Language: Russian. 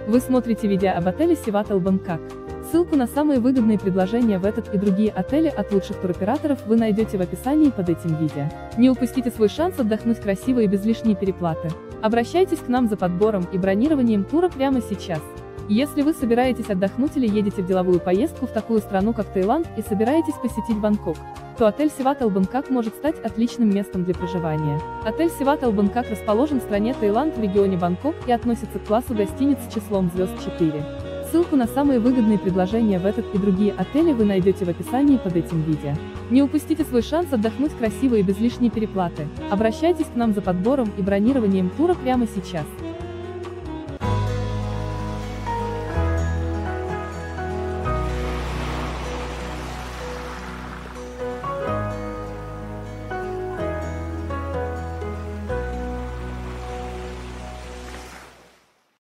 Вы смотрите видео об отеле Севатал Бангкок. Ссылку на самые выгодные предложения в этот и другие отели от лучших туроператоров вы найдете в описании под этим видео. Не упустите свой шанс отдохнуть красиво и без лишней переплаты. Обращайтесь к нам за подбором и бронированием тура прямо сейчас. Если вы собираетесь отдохнуть или едете в деловую поездку в такую страну, как Таиланд, и собираетесь посетить Бангкок, то отель Севатал Бангкок может стать отличным местом для проживания. Отель Севатал Бангкок расположен в стране Таиланд в регионе Бангкок и относится к классу гостиниц с числом звезд 4. Ссылку на самые выгодные предложения в этот и другие отели вы найдете в описании под этим видео. Не упустите свой шанс отдохнуть красиво и без лишней переплаты. Обращайтесь к нам за подбором и бронированием тура прямо сейчас.